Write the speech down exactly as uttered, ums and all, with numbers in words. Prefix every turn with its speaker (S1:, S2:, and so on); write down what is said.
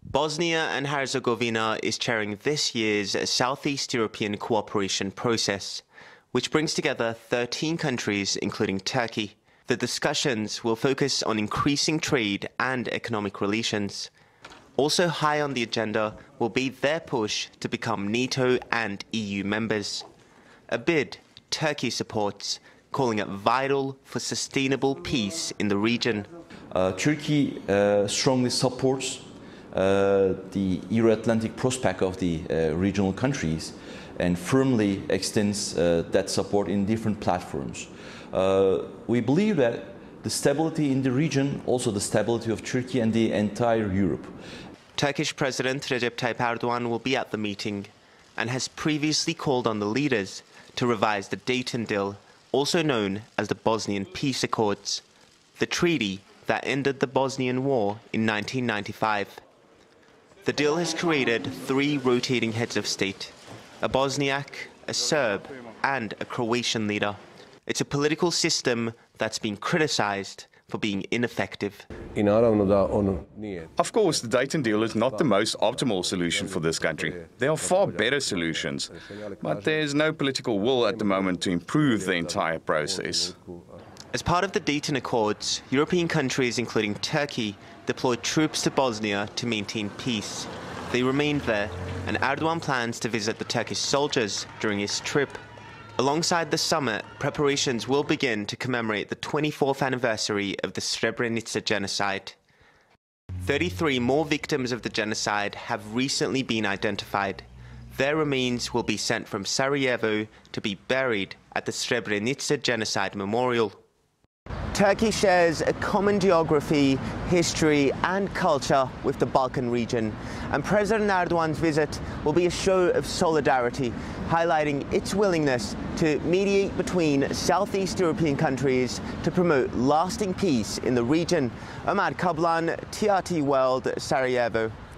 S1: Bosnia and Herzegovina is chairing this year's Southeast European cooperation process, which brings together thirteen countries, including Turkey. The discussions will focus on increasing trade and economic relations. Also high on the agenda will be their push to become NATO and E U members, a bid Turkey supports, calling it vital for sustainable peace in the region.
S2: Uh, Turkey uh, strongly supports uh, the Euro-Atlantic prospect of the uh, regional countries and firmly extends uh, that support in different platforms. Uh, we believe that the stability in the region, also the stability of Turkey and the entire Europe.
S1: Turkish President Recep Tayyip Erdogan will be at the meeting and has previously called on the leaders to revise the Dayton Deal, also known as the Bosnian Peace Accords, the treaty that ended the Bosnian War in nineteen ninety-five. The deal has created three rotating heads of state, a Bosniak, a Serb, and a Croatian leader. It's a political system that's been criticized for being ineffective.
S3: Of course, the Dayton deal is not the most optimal solution for this country. There are far better solutions, but there's no political will at the moment to improve the entire process.
S1: As part of the Dayton Accords, European countries, including Turkey, deployed troops to Bosnia to maintain peace. They remained there, and Erdogan plans to visit the Turkish soldiers during his trip. Alongside the summit, preparations will begin to commemorate the twenty-fourth anniversary of the Srebrenica genocide. thirty-three more victims of the genocide have recently been identified. Their remains will be sent from Sarajevo to be buried at the Srebrenica Genocide Memorial. Turkey shares a common geography, history and culture with the Balkan region, and President Erdogan's visit will be a show of solidarity, highlighting its willingness to mediate between Southeast European countries to promote lasting peace in the region. Ahmad Kablan, T R T World, Sarajevo.